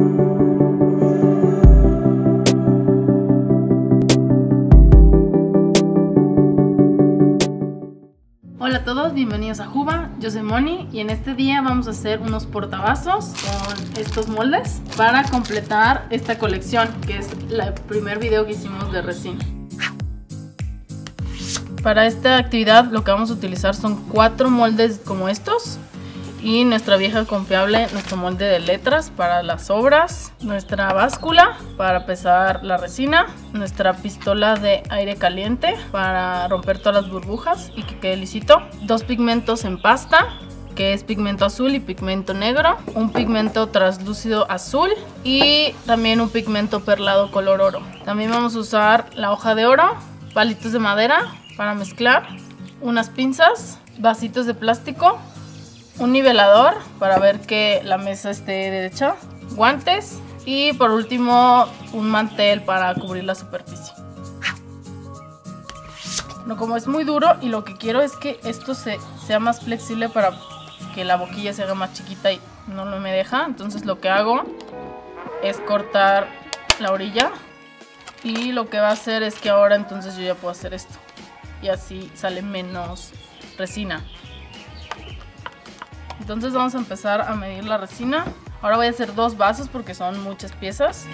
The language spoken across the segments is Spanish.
Hola a todos, bienvenidos a Juba, yo soy Moni y en este día vamos a hacer unos portavasos con estos moldes para completar esta colección, que es el primer video que hicimos de resina. Para esta actividad lo que vamos a utilizar son 4 moldes como estos y nuestra vieja confiable, nuestro molde de letras para las obras, nuestra báscula para pesar la resina, nuestra pistola de aire caliente para romper todas las burbujas y que quede lisito, 2 pigmentos en pasta, que es pigmento azul y pigmento negro, un pigmento translúcido azul y también un pigmento perlado color oro. También vamos a usar la hoja de oro, palitos de madera para mezclar, unas pinzas, vasitos de plástico, un nivelador para ver que la mesa esté derecha, guantes y por último un mantel para cubrir la superficie. No, como es muy duro y lo que quiero es que esto sea más flexible para que la boquilla se haga más chiquita y no me deja, entonces lo que hago es cortar la orilla y lo que va a hacer es que ahora entonces yo ya puedo hacer esto y así sale menos resina. Entonces vamos a empezar a medir la resina. Ahora voy a hacer 2 vasos porque son muchas piezas.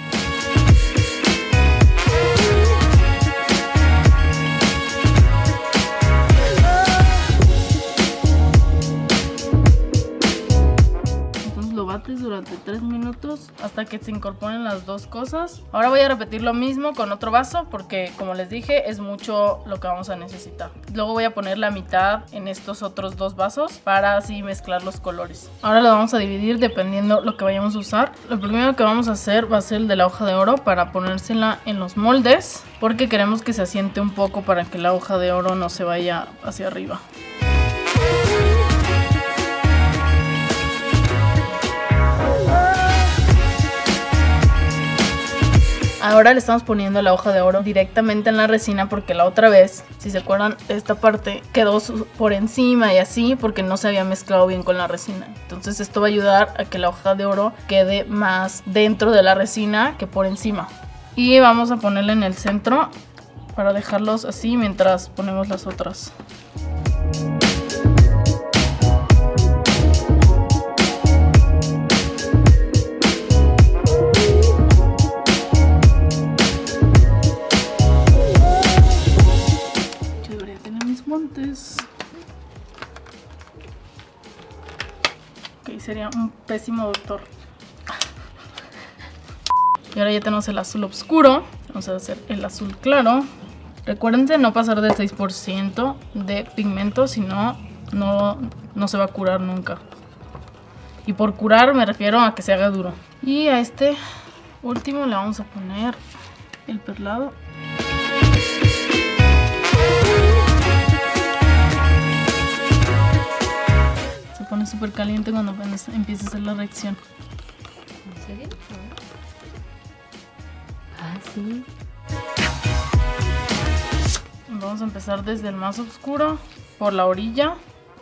Entonces lo bates durante 3 minutos hasta que se incorporen las 2 cosas. Ahora voy a repetir lo mismo con otro vaso porque, como les dije, es mucho lo que vamos a necesitar. Luego voy a poner la mitad en estos otros 2 vasos para así mezclar los colores. Ahora lo vamos a dividir dependiendo lo que vayamos a usar. Lo primero que vamos a hacer va a ser el de la hoja de oro para ponérsela en los moldes porque queremos que se asiente un poco para que la hoja de oro no se vaya hacia arriba. Ahora le estamos poniendo la hoja de oro directamente en la resina porque la otra vez, si se acuerdan, esta parte quedó por encima y así porque no se había mezclado bien con la resina. Entonces esto va a ayudar a que la hoja de oro quede más dentro de la resina que por encima. Y vamos a ponerla en el centro para dejarlos así mientras ponemos las otras. Ok, sería un pésimo doctor. Y ahora ya tenemos el azul oscuro. Vamos a hacer el azul claro. Recuerden no pasar del 6% de pigmento, si no, no se va a curar nunca. Y por curar me refiero a que se haga duro. Y a este último le vamos a poner el perlado. Pone súper caliente cuando empieza a hacer la reacción. ¿En serio? Ah, sí. Vamos a empezar desde el más oscuro por la orilla.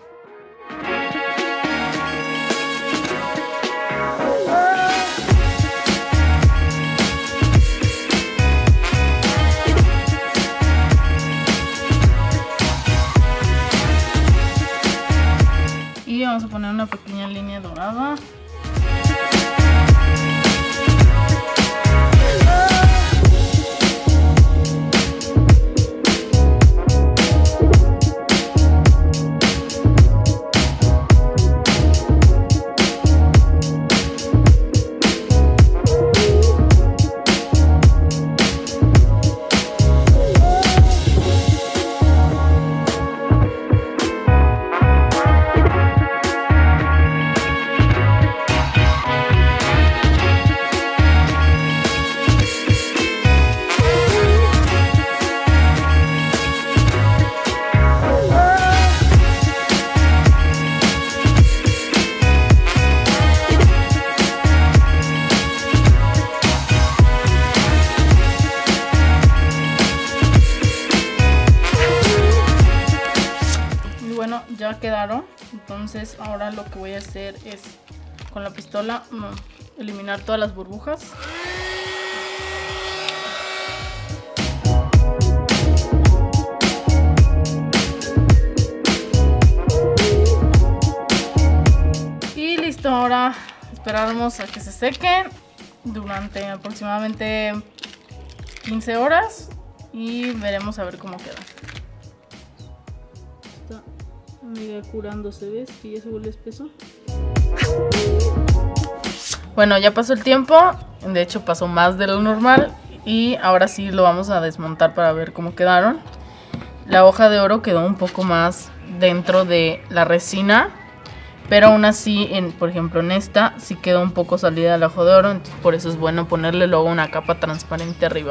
Y vamos a poner una pequeña línea dorada. ya quedaron. Entonces ahora lo que voy a hacer es con la pistola eliminar todas las burbujas. Y listo, ahora esperaremos a que se sequen durante aproximadamente 15 horas y veremos a ver cómo queda. Está mega curándose, ¿ves? Que ya se vuelve espeso. Bueno, ya pasó el tiempo, de hecho pasó más de lo normal y ahora sí lo vamos a desmontar para ver cómo quedaron. La hoja de oro quedó un poco más dentro de la resina, pero aún así, por ejemplo en esta sí quedó un poco salida la hoja de oro, entonces por eso es bueno ponerle luego una capa transparente arriba.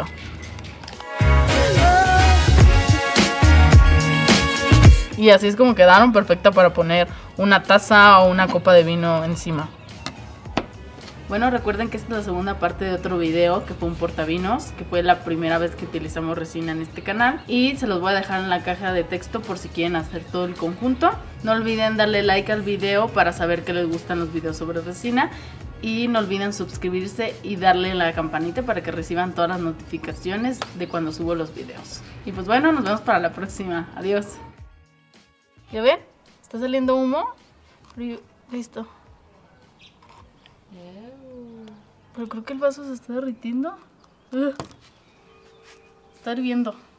Y así es como quedaron, perfecta para poner una taza o una copa de vino encima. Bueno, recuerden que esta es la segunda parte de otro video que fue un portavinos, que fue la primera vez que utilizamos resina en este canal. Y se los voy a dejar en la caja de texto por si quieren hacer todo el conjunto. No olviden darle like al video para saber que les gustan los videos sobre resina. Y no olviden suscribirse y darle la campanita para que reciban todas las notificaciones de cuando subo los videos. Y pues bueno, nos vemos para la próxima. Adiós. ¿Ya ven? ¿Está saliendo humo? Listo. Pero creo que el vaso se está derritiendo. Está hirviendo.